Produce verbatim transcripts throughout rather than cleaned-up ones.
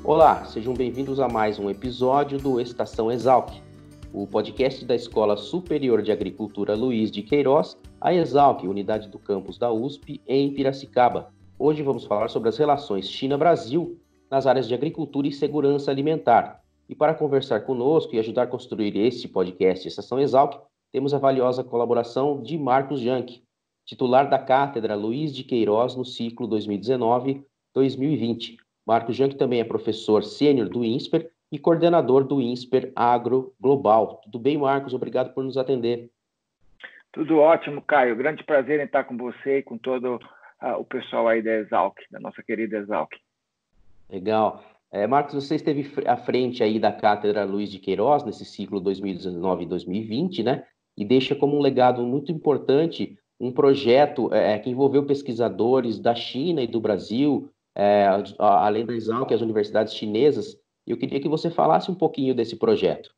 Olá, sejam bem-vindos a mais um episódio do Estação Exalc, o podcast da Escola Superior de Agricultura Luiz de Queiroz, a Exalc, unidade do campus da U S P em Piracicaba. Hoje vamos falar sobre as relações China-Brasil nas áreas de agricultura e segurança alimentar. E para conversar conosco e ajudar a construir este podcast Estação Exalc, temos a valiosa colaboração de Marcos Janck, titular da Cátedra Luiz de Queiroz no ciclo dois mil e dezenove dois mil e vinte. Marcos Janck também é professor sênior do INSPER e coordenador do INSPER Agro Global. Tudo bem, Marcos? Obrigado por nos atender. Tudo ótimo, Caio. Grande prazer em estar com você e com todo uh, o pessoal aí da Exalc, da nossa querida Exalc. Legal. É, Marcos, você esteve à frente aí da Cátedra Luiz de Queiroz nesse ciclo dois mil e dezenove dois mil e vinte, né? E deixa como um legado muito importante um projeto é, que envolveu pesquisadores da China e do Brasil, é, além da Exalc, as universidades chinesas. Eu queria que você falasse um pouquinho desse projeto.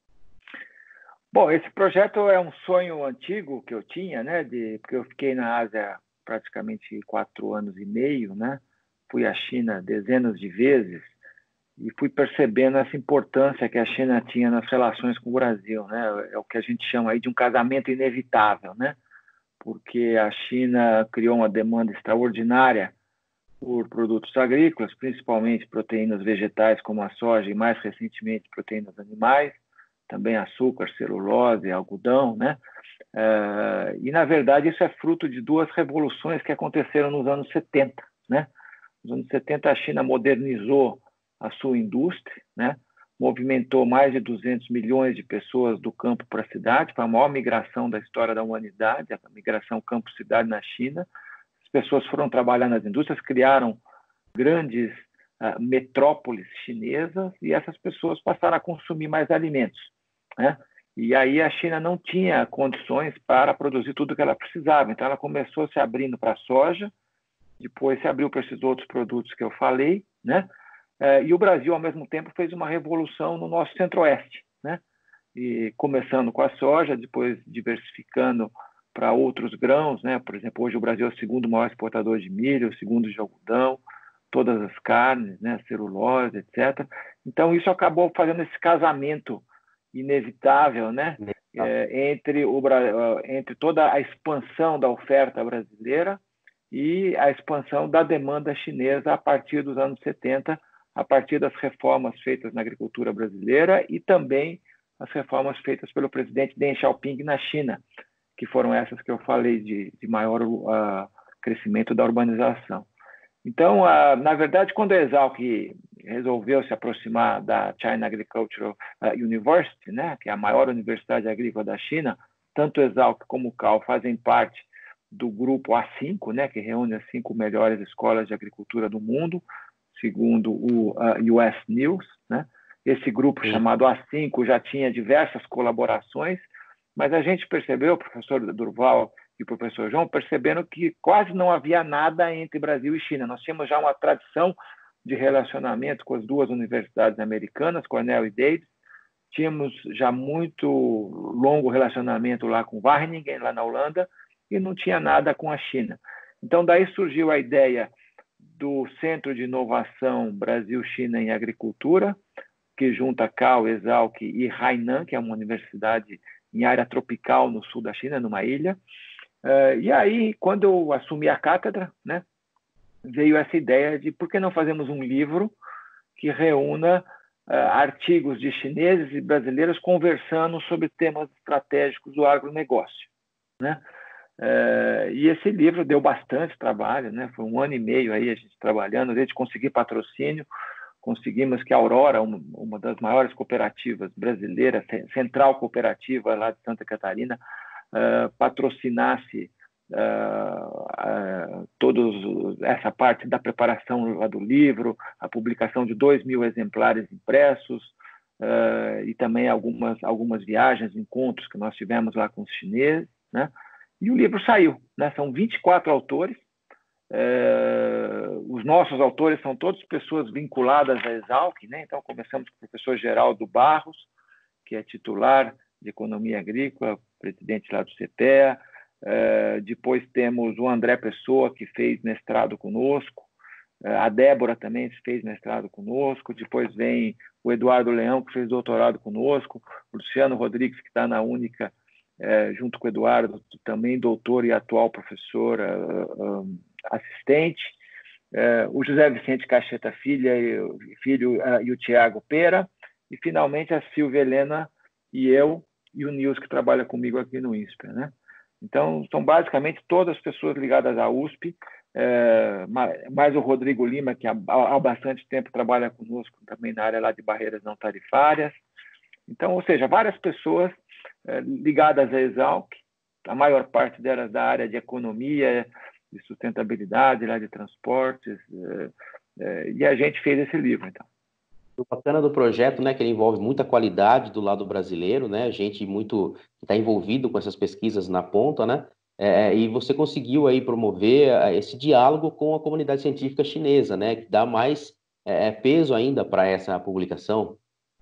Bom, esse projeto é um sonho antigo que eu tinha, né? De, porque eu fiquei na Ásia praticamente quatro anos e meio, né? Fui à China dezenas de vezes e fui percebendo essa importância que a China tinha nas relações com o Brasil, né? É o que a gente chama aí de um casamento inevitável, né? Porque a China criou uma demanda extraordinária por produtos agrícolas, principalmente proteínas vegetais como a soja e mais recentemente proteínas animais, também açúcar, celulose, algodão, né? Uh, e na verdade isso é fruto de duas revoluções que aconteceram nos anos setenta, né? Nos anos setenta a China modernizou a sua indústria, né? Movimentou mais de duzentos milhões de pessoas do campo para a cidade, foi a maior migração da história da humanidade, a migração campo-cidade na China. As pessoas foram trabalhar nas indústrias, criaram grandes uh, metrópoles chinesas e essas pessoas passaram a consumir mais alimentos, né? E aí a China não tinha condições para produzir tudo o que ela precisava, então ela começou se abrindo para a soja, depois se abriu para esses outros produtos que eu falei, né? Uh, e o Brasil, ao mesmo tempo, fez uma revolução no nosso centro-oeste, né? E começando com a soja, depois diversificando para outros grãos, né? Por exemplo, hoje o Brasil é o segundo maior exportador de milho, o segundo de algodão, todas as carnes, né? Celulose, etcétera. Então, isso acabou fazendo esse casamento inevitável, né? É, entre, o, entre toda a expansão da oferta brasileira e a expansão da demanda chinesa a partir dos anos setenta, a partir das reformas feitas na agricultura brasileira e também as reformas feitas pelo presidente Deng Xiaoping na China, que foram essas que eu falei de, de maior uh, crescimento da urbanização. Então, uh, na verdade, quando a Exalc resolveu se aproximar da China Agricultural University, né, que é a maior universidade agrícola da China, tanto a Exalc como o C A U fazem parte do grupo A cinco, né, que reúne as cinco melhores escolas de agricultura do mundo, segundo o uh, U S News, né? Esse grupo Sim. chamado A cinco já tinha diversas colaborações, mas a gente percebeu, o professor Durval e o professor João, perceberam que quase não havia nada entre Brasil e China. Nós tínhamos já uma tradição de relacionamento com as duas universidades americanas, Cornell e Davis, tínhamos já muito longo relacionamento lá com Wageningen, lá na Holanda, e não tinha nada com a China. Então, daí surgiu a ideia do Centro de Inovação Brasil-China em Agricultura, que junta C A U, Exalc e Hainan, que é uma universidade em área tropical no sul da China, numa ilha. Uh, e aí, quando eu assumi a cátedra, né, veio essa ideia de por que não fazemos um livro que reúna uh, artigos de chineses e brasileiros conversando sobre temas estratégicos do agronegócio, né? Uh, e esse livro deu bastante trabalho, né? Foi um ano e meio aí a gente trabalhando, desde conseguir patrocínio, conseguimos que a Aurora, uma, uma das maiores cooperativas brasileiras, central cooperativa lá de Santa Catarina, uh, patrocinasse uh, uh, todos essa parte da preparação lá do livro, a publicação de dois mil exemplares impressos, uh, e também algumas, algumas viagens, encontros que nós tivemos lá com os chineses, né? E o livro saiu, né? São vinte e quatro autores. Uh, os nossos autores são todas pessoas vinculadas à Exalc, né? Então, começamos com o professor Geraldo Barros, que é titular de Economia Agrícola, presidente lá do C P E A. Uh, depois temos o André Pessoa, que fez mestrado conosco. A Débora também fez mestrado conosco, depois vem o Eduardo Leão, que fez doutorado conosco, o Luciano Rodrigues, que está na Única, é, junto com o Eduardo, também doutor e atual professor uh, uh, assistente, uh, o José Vicente Cacheta Filha, e, filho uh, e o Tiago Pera, e finalmente a Silvia Helena e eu, e o Nils, que trabalha comigo aqui no INSPER, né? Então, são basicamente todas as pessoas ligadas à U S P, é, mais o Rodrigo Lima, que há, há bastante tempo trabalha conosco também na área lá de barreiras não tarifárias. Então, ou seja, várias pessoas é, ligadas à Exalc, a maior parte delas da área de economia, de sustentabilidade, lá de transportes, é, é, e a gente fez esse livro, então. O bacana do projeto, né, que ele envolve muita qualidade do lado brasileiro, né, gente muito que está envolvido com essas pesquisas na ponta, né, é, e você conseguiu aí promover esse diálogo com a comunidade científica chinesa, né, que dá mais é, peso ainda para essa publicação.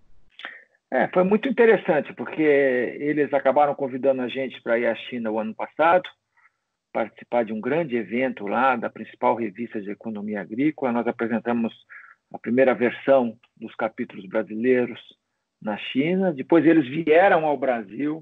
É, foi muito interessante, porque eles acabaram convidando a gente para ir à China o ano passado, participar de um grande evento lá, da principal revista de economia agrícola. Nós apresentamos a primeira versão dos capítulos brasileiros na China. Depois eles vieram ao Brasil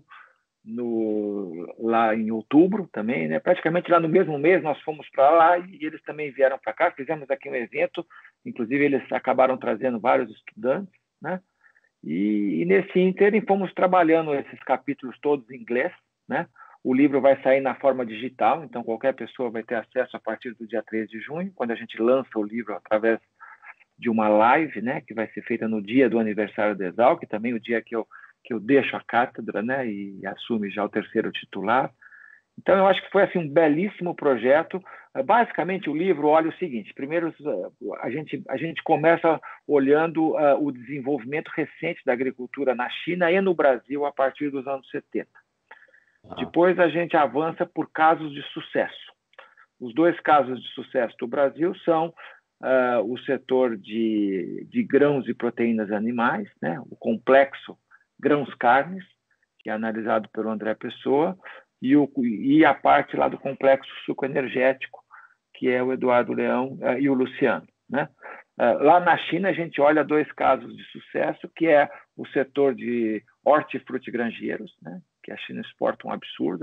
no, lá em outubro também, né? Praticamente lá no mesmo mês nós fomos para lá e eles também vieram para cá. Fizemos aqui um evento, inclusive eles acabaram trazendo vários estudantes, né? E, e nesse ínterim fomos trabalhando esses capítulos todos em inglês, né? O livro vai sair na forma digital, então qualquer pessoa vai ter acesso a partir do dia três de junho, quando a gente lança o livro através de uma live, né, que vai ser feita no dia do aniversário da Exalc, também o dia que eu, que eu deixo a cátedra, né, e assume já o terceiro titular. Então, eu acho que foi assim, um belíssimo projeto. Basicamente, o livro olha o seguinte: primeiro, a gente, a gente começa olhando uh, o desenvolvimento recente da agricultura na China e no Brasil a partir dos anos setenta. Ah. Depois, a gente avança por casos de sucesso. Os dois casos de sucesso do Brasil são uh, o setor de, de grãos e proteínas animais, né? O complexo grãos-carnes, que é analisado pelo André Pessoa, e, o, e a parte lá do complexo suco-energético, que é o Eduardo Leão uh, e o Luciano, né? Uh, lá na China, a gente olha dois casos de sucesso, que é o setor de hortifrutigranjeiros, né? Que a China exporta um absurdo,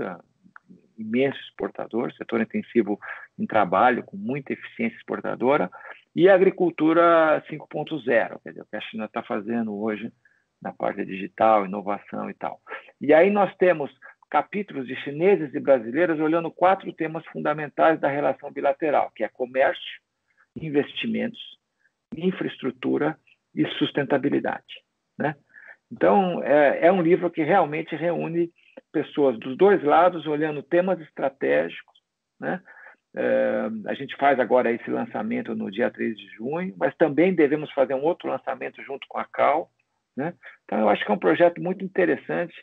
imenso exportador, setor intensivo em trabalho, com muita eficiência exportadora, e a agricultura cinco ponto zero, quer dizer, o que a China está fazendo hoje na parte digital, inovação e tal. E aí nós temos capítulos de chineses e brasileiros olhando quatro temas fundamentais da relação bilateral, que é comércio, investimentos, infraestrutura e sustentabilidade, né? Então, é, é um livro que realmente reúne pessoas dos dois lados olhando temas estratégicos, né? É, a gente faz agora esse lançamento no dia três de junho, mas também devemos fazer um outro lançamento junto com a Cal, né? Então, eu acho que é um projeto muito interessante,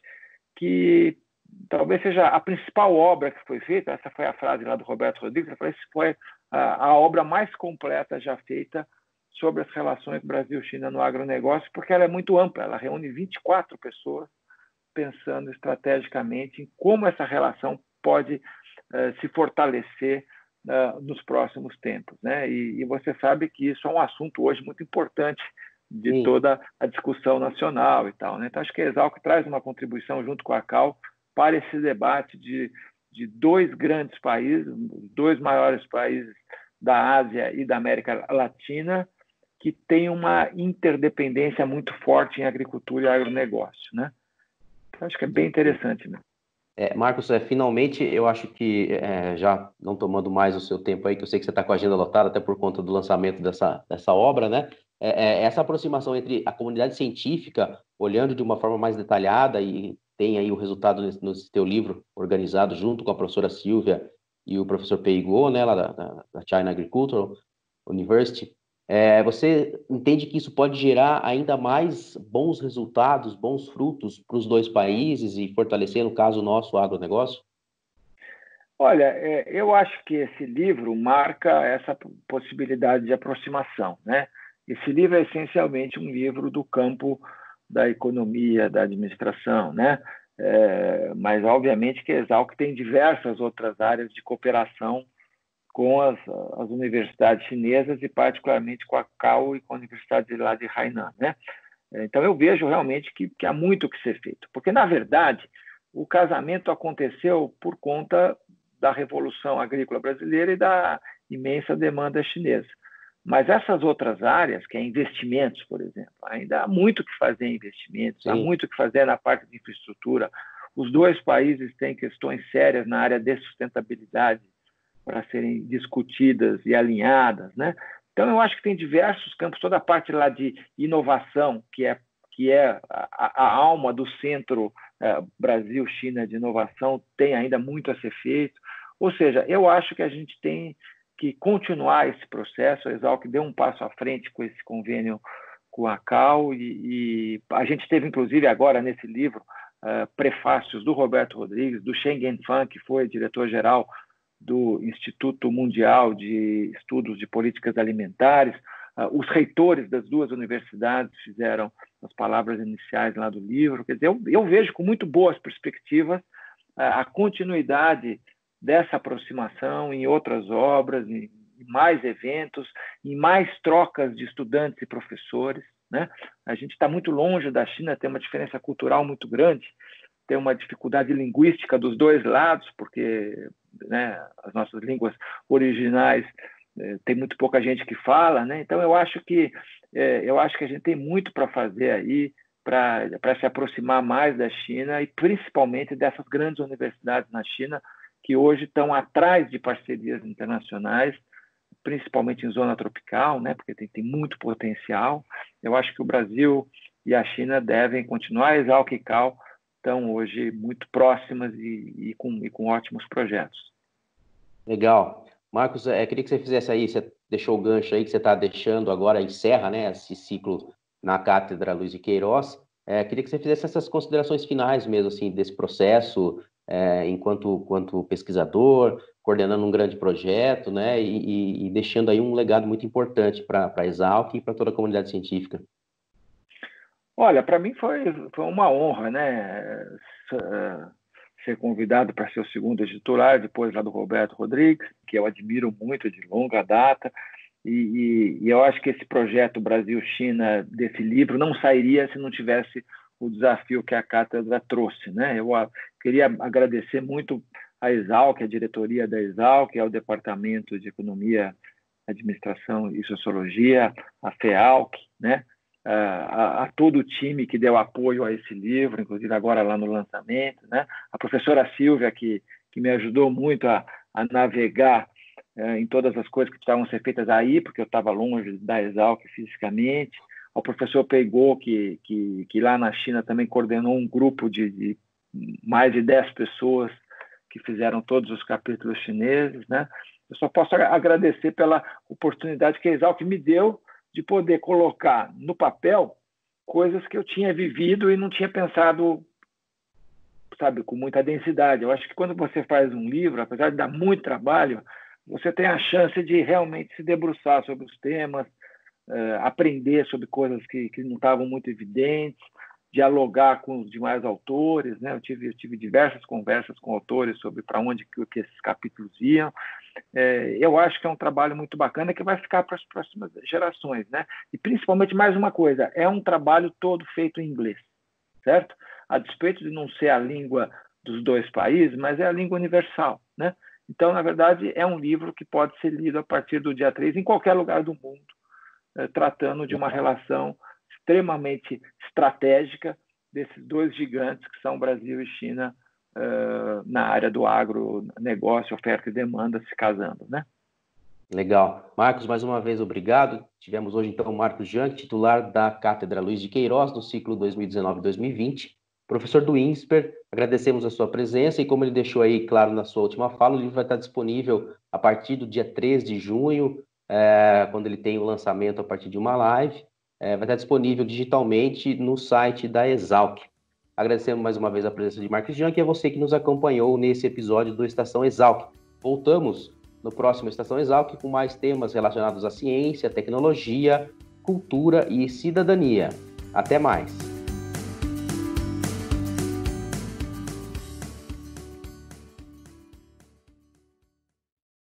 que talvez seja a principal obra que foi feita. Essa foi a frase lá do Roberto Rodrigues, ele falou que foi a, a obra mais completa já feita sobre as relações Brasil-China no agronegócio, porque ela é muito ampla, ela reúne vinte e quatro pessoas pensando estrategicamente em como essa relação pode uh, se fortalecer uh, nos próximos tempos, né? E, e você sabe que isso é um assunto hoje muito importante de Sim. toda a discussão nacional e tal, né? Então, acho que a Exalc traz uma contribuição junto com a Cal para esse debate de, de dois grandes países, os dois maiores países da Ásia e da América Latina, que têm uma interdependência muito forte em agricultura e agronegócio, né? Então, acho que é bem interessante, né? É, Marcos, é, finalmente, eu acho que, é, já não tomando mais o seu tempo aí, que eu sei que você está com a agenda lotada, até por conta do lançamento dessa, dessa obra, né? É, é, essa aproximação entre a comunidade científica, olhando de uma forma mais detalhada, e tem aí o resultado nesse, nesse teu livro, organizado junto com a professora Silvia e o professor Pei Guo, né, lá da, da China Agricultural University. É, você entende que isso pode gerar ainda mais bons resultados, bons frutos para os dois países e fortalecer, no caso nosso, o agronegócio? Olha, é, eu acho que esse livro marca essa possibilidade de aproximação, né? Esse livro é essencialmente um livro do campo da economia, da administração, né? É, mas, obviamente, que a Exalc tem diversas outras áreas de cooperação com as, as universidades chinesas e particularmente com a C A O e com a Universidade lá de Hainan, né? Então eu vejo realmente que, que há muito que ser feito, porque na verdade o casamento aconteceu por conta da Revolução Agrícola Brasileira e da imensa demanda chinesa. Mas essas outras áreas, que é investimentos, por exemplo, ainda há muito que fazer em investimentos, Sim. há muito que fazer na parte de infraestrutura. Os dois países têm questões sérias na área de sustentabilidade para serem discutidas e alinhadas, né? Então, eu acho que tem diversos campos, toda a parte lá de inovação, que é, que é a, a alma do Centro eh, Brasil-China de Inovação, tem ainda muito a ser feito. Ou seja, eu acho que a gente tem que continuar esse processo. A Exalc deu um passo à frente com esse convênio com a C A O e, e a gente teve, inclusive, agora nesse livro, uh, prefácios do Roberto Rodrigues, do Shen Genfan, que foi diretor-geral do Instituto Mundial de Estudos de Políticas Alimentares. Uh, os reitores das duas universidades fizeram as palavras iniciais lá do livro. Quer dizer, eu, eu vejo com muito boas perspectivas uh, a continuidade dessa aproximação em outras obras, em mais eventos, em mais trocas de estudantes e professores, né? A gente está muito longe da China, tem uma diferença cultural muito grande, tem uma dificuldade linguística dos dois lados, porque, né, as nossas línguas originais eh, tem muito pouca gente que fala, né? Então eu acho que eh, eu acho que a gente tem muito para fazer aí para para se aproximar mais da China e principalmente dessas grandes universidades na China que hoje estão atrás de parcerias internacionais, principalmente em zona tropical, né? Porque tem, tem muito potencial. Eu acho que o Brasil e a China devem continuar. A Exalc e C A O estão hoje muito próximas e, e, com, e com ótimos projetos. Legal. Marcos, é, queria que você fizesse aí, você deixou o gancho aí que você está deixando agora, encerra, né, esse ciclo na Cátedra Luiz de Queiroz. É, queria que você fizesse essas considerações finais mesmo, assim, desse processo, é, enquanto, enquanto pesquisador, coordenando um grande projeto, né, e, e, e deixando aí um legado muito importante para a Exalc e para toda a comunidade científica. Olha, para mim foi, foi uma honra, né, ser convidado para ser o segundo titular, depois lá do Roberto Rodrigues, que eu admiro muito de longa data, e, e, e eu acho que esse projeto Brasil-China desse livro não sairia se não tivesse o desafio que a cátedra trouxe, né? Eu a, queria agradecer muito a Exalc, a diretoria da Exalc, ao Departamento de Economia, Administração e Sociologia, a FEALC, né? A, a, a todo o time que deu apoio a esse livro, inclusive agora lá no lançamento, né? A professora Silvia, que, que me ajudou muito a, a navegar é, em todas as coisas que precisavam ser feitas aí, porque eu estava longe da Exalc fisicamente. O professor Peigou, que, que, que lá na China também coordenou um grupo de, de mais de dez pessoas que fizeram todos os capítulos chineses, né? Eu só posso agradecer pela oportunidade que a Exalc me deu de poder colocar no papel coisas que eu tinha vivido e não tinha pensado, sabe, com muita densidade. Eu acho que quando você faz um livro, apesar de dar muito trabalho, você tem a chance de realmente se debruçar sobre os temas, uh, aprender sobre coisas que, que não estavam muito evidentes, dialogar com os demais autores, né? Eu tive, eu tive diversas conversas com autores sobre para onde que, que esses capítulos iam. É, eu acho que é um trabalho muito bacana que vai ficar para as próximas gerações, né? E principalmente mais uma coisa, é um trabalho todo feito em inglês, certo? A despeito de não ser a língua dos dois países, mas é a língua universal, né? Então, na verdade, é um livro que pode ser lido a partir do dia três em qualquer lugar do mundo, é, tratando de uma relação extremamente estratégica desses dois gigantes que são Brasil e China uh, na área do agronegócio, oferta e demanda se casando, né? Legal. Marcos, mais uma vez, obrigado. Tivemos hoje, então, o Marcos Janck, titular da Cátedra Luiz de Queiroz, do ciclo dois mil e dezenove a dois mil e vinte. Professor do INSPER, agradecemos a sua presença e, como ele deixou aí claro na sua última fala, o livro vai estar disponível a partir do dia três de junho, é, quando ele tem o lançamento a partir de uma live. É, vai estar disponível digitalmente no site da Exalc. Agradecemos mais uma vez a presença de Marcos Janck e a você que nos acompanhou nesse episódio do Estação Exalc. Voltamos no próximo Estação Exalc com mais temas relacionados à ciência, tecnologia, cultura e cidadania. Até mais!